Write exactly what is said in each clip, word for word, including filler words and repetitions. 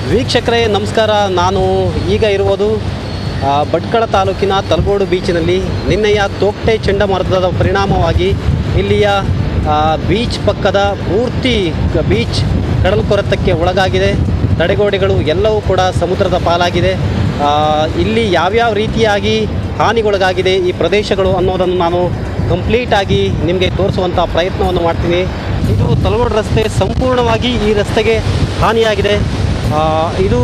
ವೀಕ್ಷಕರೇ ನಮಸ್ಕಾರ. ನಾನು ಈಗ ಇರುವುದು ಭಟ್ಕಳ ತಾಲೂಕಿನ ತಲಗೋಡು ಬೀಚಿನಲ್ಲಿ. ನಿನ್ನೆಯ ತೋಕ್ಟೆ ಚಂಡಮಾರುತದ ಪರಿಣಾಮವಾಗಿ ಇಲ್ಲಿಯ ಬೀಚ್ ಪಕ್ಕದ ಪೂರ್ತಿ ಬೀಚ್ ಕಡಲ್ಕೊರೆತಕ್ಕೆ ಒಳಗಾಗಿದೆ. ತಡೆಗೋಡೆಗಳು ಎಲ್ಲವೂ ಕೂಡ ಸಮುದ್ರದ ಪಾಲಾಗಿದೆ. ಇಲ್ಲಿ ಯಾವ್ಯಾವ ರೀತಿಯಾಗಿ ಹಾನಿಗೊಳಗಾಗಿದೆ ಈ ಪ್ರದೇಶಗಳು ಅನ್ನೋದನ್ನು ನಾನು ಕಂಪ್ಲೀಟಾಗಿ ನಿಮಗೆ ತೋರಿಸುವಂಥ ಪ್ರಯತ್ನವನ್ನು ಮಾಡ್ತೀನಿ. ಇದು ತಲಗೋಡು ರಸ್ತೆ, ಸಂಪೂರ್ಣವಾಗಿ ಈ ರಸ್ತೆಗೆ ಹಾನಿಯಾಗಿದೆ. ಇದು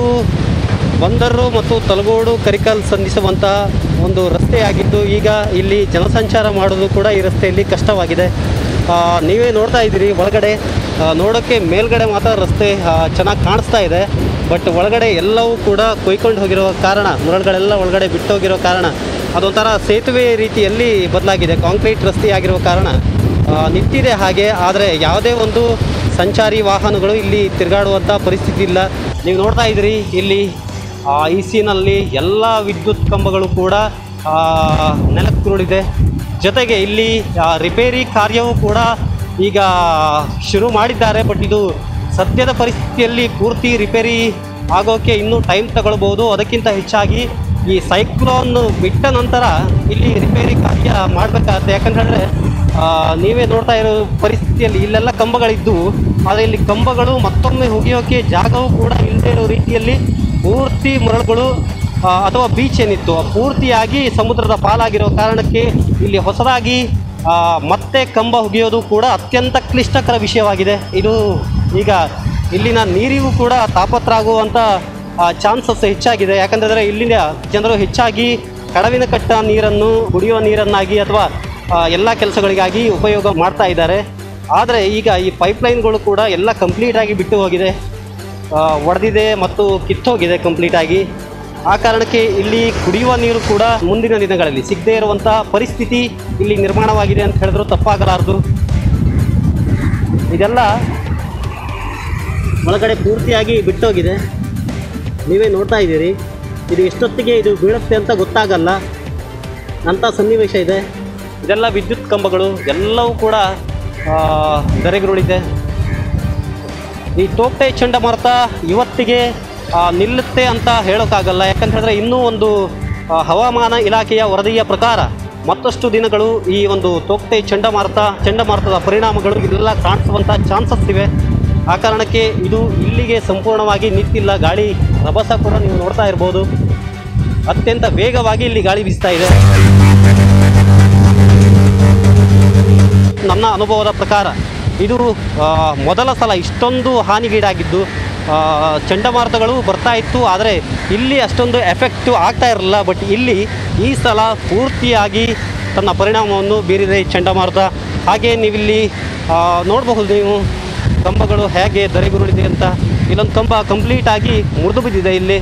ಬಂದರು ಮತ್ತು ತಲಗೋಡು ಕರಿಕಲ್ ಸಂಧಿಸುವಂಥ ಒಂದು ರಸ್ತೆಯಾಗಿದ್ದು, ಈಗ ಇಲ್ಲಿ ಜನಸಂಚಾರ ಮಾಡೋದು ಕೂಡ ಈ ರಸ್ತೆಯಲ್ಲಿ ಕಷ್ಟವಾಗಿದೆ. ನೀವೇ ನೋಡ್ತಾ ಇದ್ದೀರಿ, ಒಳಗಡೆ ನೋಡೋಕ್ಕೆ ಮೇಲ್ಗಡೆ ಮಾತ್ರ ರಸ್ತೆ ಚೆನ್ನಾಗಿ ಕಾಣಿಸ್ತಾ ಇದೆ, ಬಟ್ ಒಳಗಡೆ ಎಲ್ಲವೂ ಕೂಡ ಕೊಯ್ಕೊಂಡು ಹೋಗಿರೋ ಕಾರಣ, ಮರಳುಗಳೆಲ್ಲ ಒಳಗಡೆ ಬಿಟ್ಟೋಗಿರೋ ಕಾರಣ ಅದೊಂಥರ ಸೇತುವೆ ರೀತಿಯಲ್ಲಿ ಬದಲಾಗಿದೆ. ಕಾಂಕ್ರೀಟ್ ರಸ್ತೆ ಆಗಿರೋ ಕಾರಣ ನಿಂತಿದೆ ಹಾಗೆ, ಆದರೆ ಯಾವುದೇ ಒಂದು ಸಂಚಾರಿ ವಾಹನಗಳು ಇಲ್ಲಿ ತಿರುಗಾಡುವಂಥ ಪರಿಸ್ಥಿತಿ ಇಲ್ಲ. ನೀವು ನೋಡ್ತಾ ಇದ್ದೀರಿ, ಇಲ್ಲಿ ಈ ಸೀನಲ್ಲಿ ಎಲ್ಲ ವಿದ್ಯುತ್ ಕಂಬಗಳು ಕೂಡ ನೆಲಕ್ಕುರುಳಿದೆ. ಜೊತೆಗೆ ಇಲ್ಲಿ ರಿಪೇರಿ ಕಾರ್ಯವೂ ಕೂಡ ಈಗ ಶುರು ಮಾಡಿದ್ದಾರೆ, ಬಟ್ ಇದು ಸದ್ಯದ ಪರಿಸ್ಥಿತಿಯಲ್ಲಿ ಪೂರ್ತಿ ರಿಪೇರಿ ಆಗೋಕ್ಕೆ ಇನ್ನೂ ಟೈಮ್ ತಗೊಳ್ಬೋದು. ಅದಕ್ಕಿಂತ ಹೆಚ್ಚಾಗಿ ಈ ಸೈಕ್ಲೋನ್ ಬಿಟ್ಟ ನಂತರ ಇಲ್ಲಿ ರಿಪೇರಿ ಕಾರ್ಯ ಮಾಡಬೇಕಾಗತ್ತೆ. ಯಾಕಂತಂದರೆ ನೀವೇ ನೋಡ್ತಾ ಇರೋ ಪರಿಸ್ಥಿತಿಯಲ್ಲಿ ಇಲ್ಲೆಲ್ಲ ಕಂಬಗಳಿದ್ದು, ಆದರೆ ಇಲ್ಲಿ ಕಂಬಗಳು ಮತ್ತೊಮ್ಮೆ ಒಗೆಯೋಕ್ಕೆ ಜಾಗವೂ ಕೂಡ ಇಲ್ಲದೇ ಇರೋ ರೀತಿಯಲ್ಲಿ ಪೂರ್ತಿ ಮರಳುಗಳು ಅಥವಾ ಬೀಚ್ ಏನಿತ್ತು ಪೂರ್ತಿಯಾಗಿ ಸಮುದ್ರದ ಪಾಲಾಗಿರೋ ಕಾರಣಕ್ಕೆ ಇಲ್ಲಿ ಹೊಸದಾಗಿ ಮತ್ತೆ ಕಂಬ ಒಗೆಯೋದು ಕೂಡ ಅತ್ಯಂತ ಕ್ಲಿಷ್ಟಕರ ವಿಷಯವಾಗಿದೆ. ಇದು ಈಗ ಇಲ್ಲಿನ ನೀರಿಗೂ ಕೂಡ ತಾಪತ್ರ ಆಗುವಂಥ ಚಾನ್ಸಸ್ ಹೆಚ್ಚಾಗಿದೆ. ಯಾಕಂತಂದರೆ ಇಲ್ಲಿನ ಜನರು ಹೆಚ್ಚಾಗಿ ಕಡವಿನ ಕಟ್ಟ ನೀರನ್ನು ಕುಡಿಯುವ ನೀರನ್ನಾಗಿ ಅಥವಾ ಎಲ್ಲ ಕೆಲಸಗಳಿಗಾಗಿ ಉಪಯೋಗ ಮಾಡ್ತಾ ಇದ್ದಾರೆ. ಆದರೆ ಈಗ ಈ ಪೈಪ್ಲೈನ್ಗಳು ಕೂಡ ಎಲ್ಲ ಕಂಪ್ಲೀಟಾಗಿ ಬಿಟ್ಟು ಹೋಗಿದೆ, ಒಡೆದಿದೆ ಮತ್ತು ಕಿತ್ತೋಗಿದೆ ಕಂಪ್ಲೀಟಾಗಿ. ಆ ಕಾರಣಕ್ಕೆ ಇಲ್ಲಿ ಕುಡಿಯುವ ನೀರು ಕೂಡ ಮುಂದಿನ ದಿನಗಳಲ್ಲಿ ಸಿಗದೇ ಇರುವಂಥ ಪರಿಸ್ಥಿತಿ ಇಲ್ಲಿ ನಿರ್ಮಾಣವಾಗಿದೆ ಅಂತ ಹೇಳಿದ್ರು ತಪ್ಪಾಗಲಾರದು. ಇದೆಲ್ಲ ಒಳಗಡೆ ಪೂರ್ತಿಯಾಗಿ ಬಿಟ್ಟೋಗಿದೆ, ನೀವೇ ನೋಡ್ತಾ ಇದ್ದೀರಿ. ಇದು ಎಷ್ಟೊತ್ತಿಗೆ ಇದು ಬೀಳುತ್ತೆ ಅಂತ ಗೊತ್ತಾಗಲ್ಲ ಅಂಥ ಸನ್ನಿವೇಶ ಇದೆ. ಇದೆಲ್ಲ ವಿದ್ಯುತ್ ಕಂಬಗಳು ಎಲ್ಲವೂ ಕೂಡ ಧರೆಗುರುಳಿದೆ. ಈ ತೋಕ್ಟೆ ಚಂಡಮಾರುತ ಇವತ್ತಿಗೆ ನಿಲ್ಲುತ್ತೆ ಅಂತ ಹೇಳೋಕ್ಕಾಗಲ್ಲ. ಯಾಕಂತ ಹೇಳಿದ್ರೆ ಇನ್ನೂ ಒಂದು ಹವಾಮಾನ ಇಲಾಖೆಯ ವರದಿಯ ಪ್ರಕಾರ ಮತ್ತಷ್ಟು ದಿನಗಳು ಈ ಒಂದು ತೋಕ್ಟೆ ಚಂಡಮಾರುತ ಚಂಡಮಾರುತದ ಪರಿಣಾಮಗಳು ಇದೆಲ್ಲ ಕಾಣಿಸುವಂಥ ಚಾನ್ಸಸ್ ಇವೆ. ಆ ಕಾರಣಕ್ಕೆ ಇದು ಇಲ್ಲಿಗೆ ಸಂಪೂರ್ಣವಾಗಿ ನಿಂತಿಲ್ಲ. ಗಾಳಿ ರಭಸ ಕೂಡ ನೀವು ನೋಡ್ತಾ ಇರ್ಬೋದು, ಅತ್ಯಂತ ವೇಗವಾಗಿ ಇಲ್ಲಿ ಗಾಳಿ ಬೀಸ್ತಾ ಇದೆ. ನನ್ನ ಅನುಭವದ ಪ್ರಕಾರ ಇದು ಮೊದಲ ಸಲ ಇಷ್ಟೊಂದು ಹಾನಿಗೀಡಾಗಿದ್ದು. ಚಂಡಮಾರುತಗಳು ಬರ್ತಾ ಇತ್ತು, ಆದರೆ ಇಲ್ಲಿ ಅಷ್ಟೊಂದು ಎಫೆಕ್ಟಿವ್ ಆಗ್ತಾ ಇರಲಿಲ್ಲ. ಬಟ್ ಇಲ್ಲಿ ಈ ಸಲ ಪೂರ್ತಿಯಾಗಿ ತನ್ನ ಪರಿಣಾಮವನ್ನು ಬೀರಿದೆ ಈ ಚಂಡಮಾರುತ. ಹಾಗೆ ನೀವಿಲ್ಲಿ ನೋಡಬಹುದು, ನೀವು ಕಂಬಗಳು ಹೇಗೆ ಧರೆಗುರುಳಿದೆ ಅಂತ. ಇಲ್ಲೊಂದು ಕಂಬ ಕಂಪ್ಲೀಟಾಗಿ ಮುರಿದು ಬಿದ್ದಿದೆ. ಇಲ್ಲಿ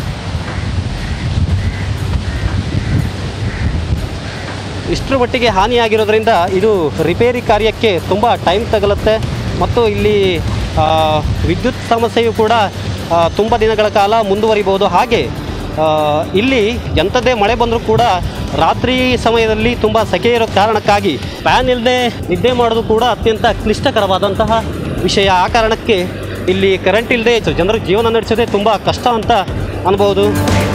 ಇಷ್ಟರ ಮಟ್ಟಿಗೆ ಹಾನಿಯಾಗಿರೋದ್ರಿಂದ ಇದು ರಿಪೇರಿ ಕಾರ್ಯಕ್ಕೆ ತುಂಬ ಟೈಮ್ ತಗಲುತ್ತೆ. ಮತ್ತು ಇಲ್ಲಿ ವಿದ್ಯುತ್ ಸಮಸ್ಯೆಯು ಕೂಡ ತುಂಬ ದಿನಗಳ ಕಾಲ ಮುಂದುವರಿಬೋದು. ಹಾಗೆ ಇಲ್ಲಿ ಎಂಥದ್ದೇ ಮಳೆ ಬಂದರೂ ಕೂಡ ರಾತ್ರಿ ಸಮಯದಲ್ಲಿ ತುಂಬ ಸೆಕೆ ಇರೋ ಕಾರಣಕ್ಕಾಗಿ ಫ್ಯಾನ್ ಇಲ್ಲದೆ ನಿದ್ದೆ ಮಾಡೋದು ಕೂಡ ಅತ್ಯಂತ ಕ್ಲಿಷ್ಟಕರವಾದಂತಹ ವಿಷಯ. ಆ ಕಾರಣಕ್ಕೆ ಇಲ್ಲಿ ಕರೆಂಟ್ ಇಲ್ಲದೆ ಜನರು ಜೀವನ ನಡೆಸೋದೇ ತುಂಬ ಕಷ್ಟ ಅಂತ ಅನ್ಬೋದು.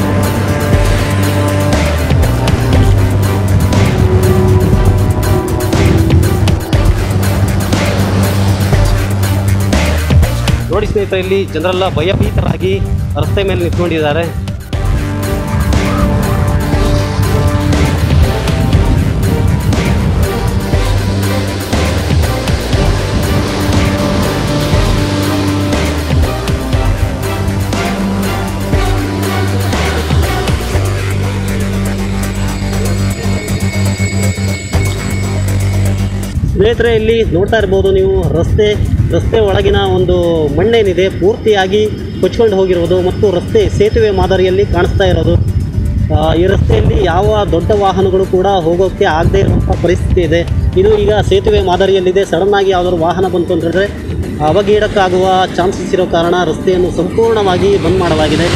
ನೋಡಿ ಸ್ನೇಹಿತರೆ, ಇಲ್ಲಿ ಜನರೆಲ್ಲ ಭಯಭೀತರಾಗಿ ರಸ್ತೆ ಮೇಲೆ ನಿಂತ್ಕೊಂಡಿದ್ದಾರೆ. ಸ್ನೇಹಿತರೆ, ಇಲ್ಲಿ ನೋಡ್ತಾ ಇರ್ಬೋದು ನೀವು, ರಸ್ತೆ ರಸ್ತೆ ಒಳಗಿನ ಒಂದು ಮಣ್ಣೇನಿದೆ ಪೂರ್ತಿಯಾಗಿ ಕೊಚ್ಕೊಂಡು ಹೋಗಿರೋದು ಮತ್ತು ರಸ್ತೆ ಸೇತುವೆ ಮಾದರಿಯಲ್ಲಿ ಕಾಣಿಸ್ತಾ ಇರೋದು. ಈ ರಸ್ತೆಯಲ್ಲಿ ಯಾವ ದೊಡ್ಡ ವಾಹನಗಳು ಕೂಡ ಹೋಗೋಕ್ಕೆ ಆಗದೇ ಇರುವಂಥ ಪರಿಸ್ಥಿತಿ ಇದೆ. ಇದು ಈಗ ಸೇತುವೆ ಮಾದರಿಯಲ್ಲಿದೆ. ಸಡನ್ನಾಗಿ ಯಾವುದಾದ್ರು ವಾಹನ ಬಂತು ಅಂತಂದರೆ ಅವಘಡಕ್ಕಾಗುವ ಚಾನ್ಸಸ್ ಇರೋ ಕಾರಣ ರಸ್ತೆಯನ್ನು ಸಂಪೂರ್ಣವಾಗಿ ಬಂದ್ ಮಾಡಲಾಗಿದೆ.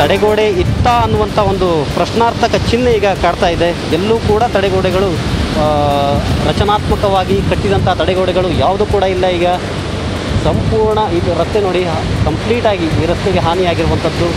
ತಡೆಗೋಡೆ ಇತ್ತ ಅನ್ನುವಂಥ ಒಂದು ಪ್ರಶ್ನಾರ್ಥಕ ಚಿಹ್ನೆ ಈಗ ಕಾಡ್ತಾ ಇದೆ. ಎಲ್ಲೂ ಕೂಡ ತಡೆಗೋಡೆಗಳು ರಚನಾತ್ಮಕವಾಗಿ ಕಟ್ಟಿದಂಥ ತಡೆಗೋಡೆಗಳು ಯಾವುದೂ ಕೂಡ ಇಲ್ಲ. ಈಗ ಸಂಪೂರ್ಣ ಇದು ರಸ್ತೆ ನೋಡಿ, ಕಂಪ್ಲೀಟಾಗಿ ಈ ರಸ್ತೆಗೆ ಹಾನಿಯಾಗಿರುವಂಥದ್ದು.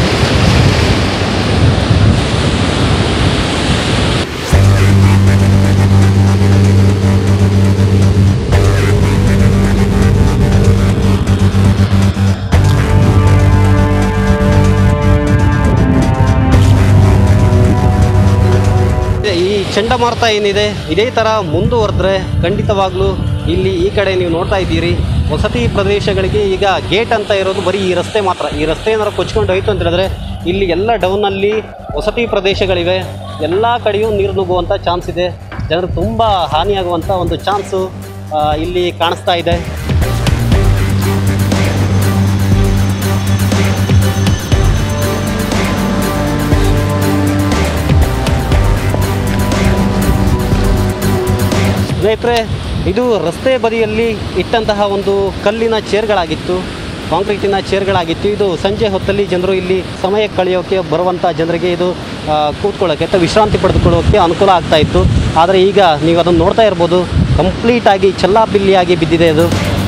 ಈ ಚಂಡಮಾರುತ ಏನಿದೆ ಇದೇ ಥರ ಮುಂದುವರೆದ್ರೆ ಖಂಡಿತವಾಗ್ಲೂ ಇಲ್ಲಿ ಈ ಕಡೆ ನೀವು ನೋಡ್ತಾ ಇದ್ದೀರಿ ವಸತಿ ಪ್ರದೇಶಗಳಿಗೆ ಈಗ ಗೇಟ್ ಅಂತ ಇರೋದು ಬರೀ ಈ ರಸ್ತೆ ಮಾತ್ರ. ಈ ರಸ್ತೆ ಏನಾರು ಕೊಚ್ಕೊಂಡು ಹೋಯಿತು ಅಂತ ಹೇಳಿದ್ರೆ ಇಲ್ಲಿ ಎಲ್ಲ ಡೌನಲ್ಲಿ ವಸತಿ ಪ್ರದೇಶಗಳಿವೆ, ಎಲ್ಲ ಕಡೆಯೂ ನೀರು ನುಗ್ಗುವಂಥ ಚಾನ್ಸ್ ಇದೆ. ಜನರು ತುಂಬ ಹಾನಿಯಾಗುವಂಥ ಒಂದು ಚಾನ್ಸು ಇಲ್ಲಿ ಕಾಣಿಸ್ತಾ ಇದೆ. ಸ್ನೇಹಿತರೆ, ಇದು ರಸ್ತೆ ಬದಿಯಲ್ಲಿ ಇಟ್ಟಂತಹ ಒಂದು ಕಲ್ಲಿನ ಚೇರ್ಗಳಾಗಿತ್ತು, ಕಾಂಕ್ರೀಟಿನ ಚೇರ್ಗಳಾಗಿತ್ತು. ಇದು ಸಂಜೆ ಹೊತ್ತಲ್ಲಿ ಜನರು ಇಲ್ಲಿ ಸಮಯ ಕಳೆಯೋಕ್ಕೆ ಬರುವಂಥ ಜನರಿಗೆ ಇದು ಕೂತ್ಕೊಳ್ಳೋಕ್ಕೆ ಅಥವಾ ವಿಶ್ರಾಂತಿ ಪಡೆದುಕೊಳ್ಳೋಕ್ಕೆ ಅನುಕೂಲ ಆಗ್ತಾಯಿತ್ತು. ಆದರೆ ಈಗ ನೀವು ಅದನ್ನು ನೋಡ್ತಾ ಇರ್ಬೋದು, ಕಂಪ್ಲೀಟಾಗಿ ಚೆಲ್ಲಾಪಿಲ್ಲಿಯಾಗಿ ಬಿದ್ದಿದೆ ಇದು.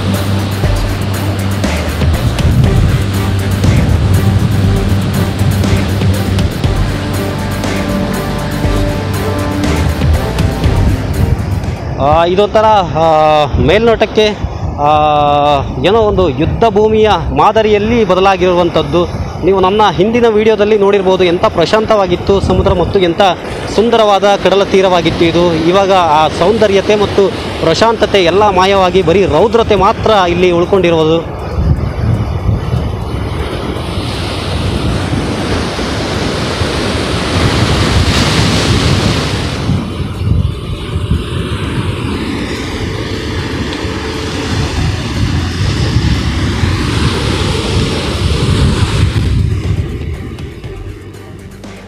ಇದೊಂಥರ ಮೇಲ್ನೋಟಕ್ಕೆ ಏನೋ ಒಂದು ಯುದ್ಧ ಭೂಮಿಯ ಮಾದರಿಯಲ್ಲಿ ಬದಲಾಗಿರುವಂಥದ್ದು. ನೀವು ನನ್ನ ಹಿಂದಿನ ವಿಡಿಯೋದಲ್ಲಿ ನೋಡಿರ್ಬೋದು ಎಂಥ ಪ್ರಶಾಂತವಾಗಿತ್ತು ಸಮುದ್ರ ಮತ್ತು ಎಂಥ ಸುಂದರವಾದ ಕಡಲ ತೀರವಾಗಿತ್ತು ಇದು. ಇವಾಗ ಆ ಸೌಂದರ್ಯತೆ ಮತ್ತು ಪ್ರಶಾಂತತೆ ಎಲ್ಲ ಮಾಯವಾಗಿ ಬರೀ ರೌದ್ರತೆ ಮಾತ್ರ ಇಲ್ಲಿ ಉಳ್ಕೊಂಡಿರುವುದು.